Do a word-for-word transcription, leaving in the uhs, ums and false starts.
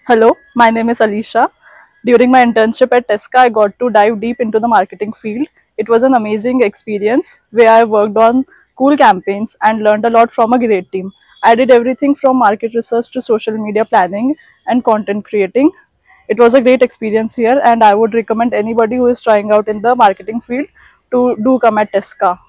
Hello, my name is Alisha. During my internship at Tesca, I got to dive deep into the marketing field. It was an amazing experience where I worked on cool campaigns and learned a lot from a great team. I did everything from market research to social media planning and content creating. It was a great experience here, and I would recommend anybody who is trying out in the marketing field to do come at Tesca.